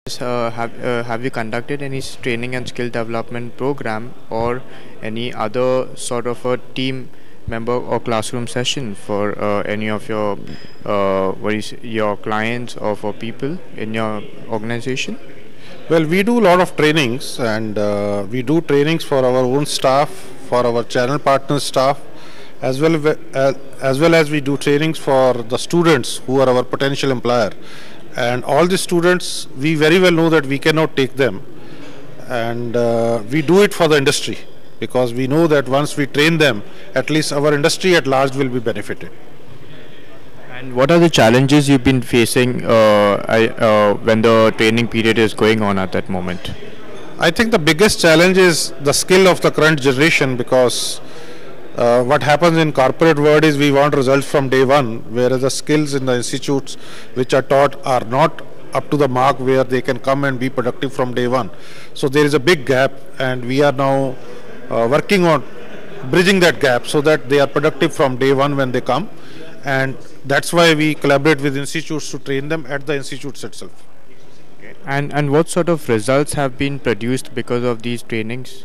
Have you conducted any training and skill development program or any other sort of a team member or classroom session for any of your your clients or for people in your organization? Well, we do a lot of trainings, and we do trainings for our own staff, for our channel partner staff, as well as we do trainings for the students who are our potential employer. And all the students, we very well know that we cannot take them, and we do it for the industry, because we know that once we train them, at least our industry at large will be benefited. And what are the challenges you've been facing when the training period is going on at that moment? I think the biggest challenge is the skill of the current generation, because what happens in corporate world is we want results from day one, whereas the skills in the institutes which are taught are not up to the mark where they can come and be productive from day one. So there is a big gap, and we are now working on bridging that gap so that they are productive from day one when they come, and that's why we collaborate with institutes to train them at the institutes itself. And what sort of results have been produced because of these trainings?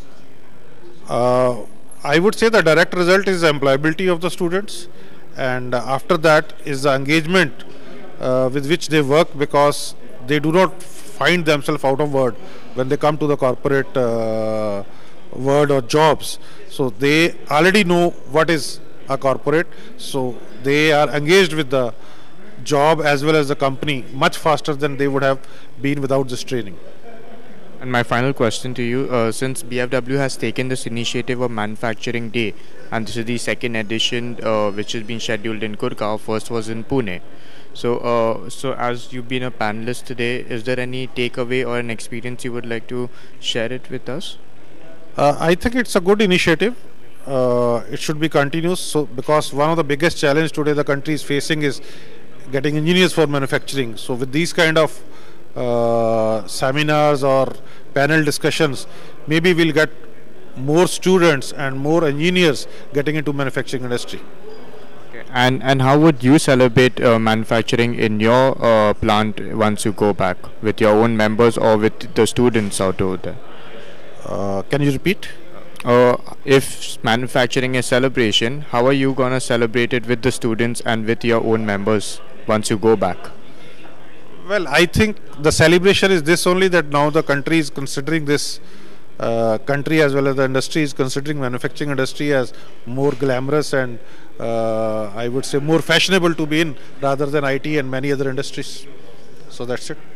I would say the direct result is the employability of the students, and after that is the engagement with which they work, because they do not find themselves out of work when they come to the corporate world or jobs. So they already know what is a corporate, so they are engaged with the job as well as the company much faster than they would have been without this training. And my final question to you, since BFW has taken this initiative of Manufacturing Day, and this is the second edition which has been scheduled in Gurgaon, first was in Pune. So as you've been a panelist today, is there any takeaway or an experience you would like to share it with us? I think it's a good initiative. It should be continuous. So, because one of the biggest challenge today the country is facing is getting engineers for manufacturing. So, with these kind of seminars or panel discussions, maybe we'll get more students and more engineers getting into manufacturing industry. And how would you celebrate manufacturing in your plant once you go back, with your own members or with the students out over there? Can you repeat? If manufacturing is celebration, how are you gonna celebrate it with the students and with your own members once you go back? Well, I think the celebration is this only, that now the country is considering this country as well as the industry is considering manufacturing industry as more glamorous and I would say more fashionable to be in, rather than IT and many other industries. So that's it.